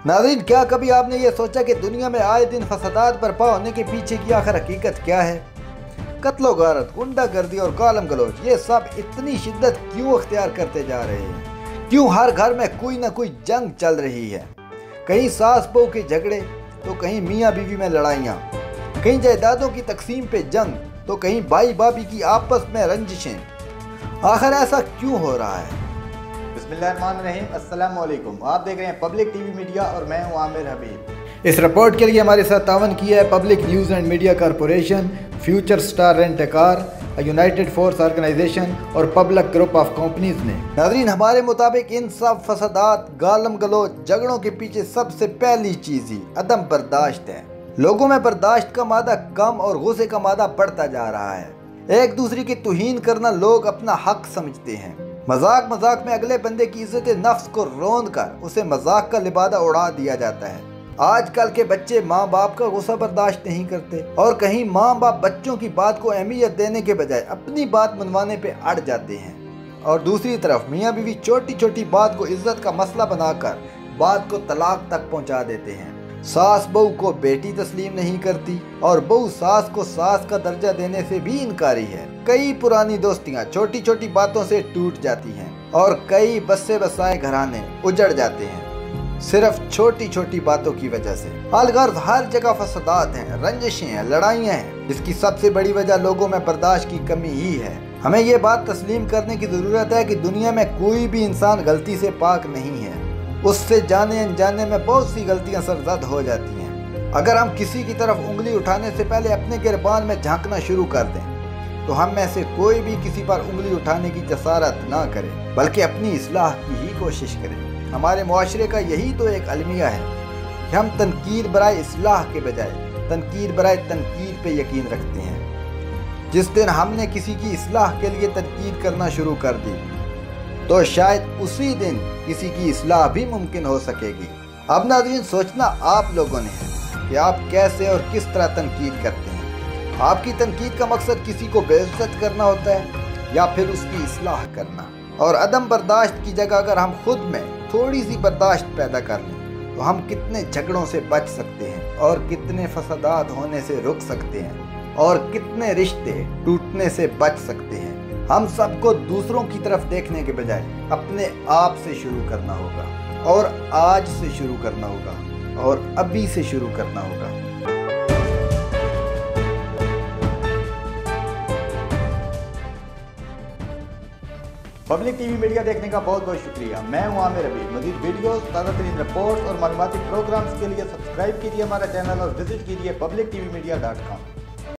ناظرین، کیا کبھی آپ نے یہ سوچا کہ دنیا میں آئے دن فسادات برپا ہونے کے پیچھے کی آخر حقیقت کیا ہے؟ قتل و غارت، غنڈہ گردی اور گالم گلوچ، یہ سب اتنی شدت کیوں اختیار کرتے جا رہے ہیں؟ کیوں ہر گھر میں کوئی نہ کوئی جنگ چل رہی ہے؟ کہیں ساس بہو کے جھگڑے تو کہیں میاں بیوی میں لڑائیاں، کہیں جائیدادوں کی تقسیم پہ جنگ تو کہیں بھائی بھابھی کی آپس میں رنجشیں۔ آخر ایسا کیوں ہو رہا ہے؟ بسم اللہ الرحمن الرحیم، السلام علیکم۔ آپ دیکھ رہے ہیں پبلک ٹی وی میڈیا اور میں ہوں عامر حبیب۔ اس رپورٹ کے لیے ہمارے ساتھ تعاون کیا ہے public news and media corporation, future star rent a car, united force organisation اور پبلک گروپ آف کمپنیز نے۔ ناظرین، ہمارے مطابق ان سب فسادات، گالم گلوچ، جھگڑوں کے پیچھے سب سے پہلی چیز ہی عدم برداشت ہے۔ لوگوں میں برداشت کا مادہ کم اور غصے کا مادہ بڑھتا جا رہا ہے۔ ایک دوسرے کی توہین کرنا لوگ اپنا حق سمجھتے ہیں۔ مذاق میں اگلے بندے کی عزت نفس کو روند کر اسے مذاق کا لبادہ اڑا دیا جاتا ہے۔ آج کل کے بچے ماں باپ کا غصہ برداشت نہیں کرتے، اور کہیں ماں باپ بچوں کی بات کو اہمیت دینے کے بجائے اپنی بات منوانے پہ اڑ جاتے ہیں، اور دوسری طرف میاں بیوی چھوٹی چھوٹی بات کو عزت کا مسئلہ بنا کر بات کو طلاق تک پہنچا دیتے ہیں۔ ساس بہو کو بیٹی تسلیم نہیں کرتی، اور بہو ساس کو ساس کا درجہ دینے سے بھی انکاری ہے۔ کئی پرانی دوستیاں چھوٹی چھوٹی باتوں سے ٹوٹ جاتی ہیں، اور کئی بسے بسائے گھرانے اجڑ جاتے ہیں صرف چھوٹی چھوٹی باتوں کی وجہ سے۔ الغرض ہر جگہ فسادات ہیں، رنجشیں ہیں، لڑائیاں ہیں، جس کی سب سے بڑی وجہ لوگوں میں برداشت کی کمی ہی ہے۔ ہمیں یہ بات تسلیم کرنے کی ضرورت ہے کہ دنیا میں کوئی بھی انسان غلطی سے پاک نہیں ہے۔ اس سے جانے انجانے میں بہت سی غلطیاں سرزد ہو جاتی ہیں۔ اگر ہم کسی کی طرف انگلی اٹھانے سے پہلے اپنے گربان میں جھانکنا شروع کر دیں تو ہم میں سے کوئی بھی کسی پر انگلی اٹھانے کی جسارت نہ کرے، بلکہ اپنی اصلاح کی ہی کوشش کرے۔ ہمارے معاشرے کا یہی تو ایک المیہ ہے کہ ہم تنقید برائے اصلاح کے بجائے تنقید برائے تنقید پہ یقین رکھتے ہیں۔ جس دن ہم نے کسی کی اصلاح کے لیے تنقید کرنا شروع کر دی تو شاید اسی دن کسی کی اصلاح بھی ممکن ہو سکے گی۔ اب ناظرین، سوچنا آپ لوگوں نے ہے کہ آپ کیسے اور کس طرح تنقید کرتے ہیں۔ آپ کی تنقید کا مقصد کسی کو بے عزت کرنا ہوتا ہے یا پھر اس کی اصلاح کرنا؟ اور عدم برداشت کی جگہ اگر ہم خود میں تھوڑی سی برداشت پیدا کر لیں تو ہم کتنے جھگڑوں سے بچ سکتے ہیں، اور کتنے فسادات ہونے سے رک سکتے ہیں، اور کتنے رشتے ٹوٹنے سے بچ سکتے ہیں۔ ہم سب کو دوسروں کی طرف دیکھنے کے بجائے اپنے آپ سے شروع کرنا ہوگا، اور آج سے شروع کرنا ہوگا، اور ابھی سے شروع کرنا ہوگا۔ پبلک ٹی وی میڈیا دیکھنے کا بہت بہت شکریہ۔ میں ہوں عامر حبیب۔ مزید ویڈیوز، تازہ ترین رپورٹس اور معلوماتی پروگرامز کے لیے سبسکرائب کیجیے ہمارا چینل اور وزٹ کیجیے publictvmedia.com۔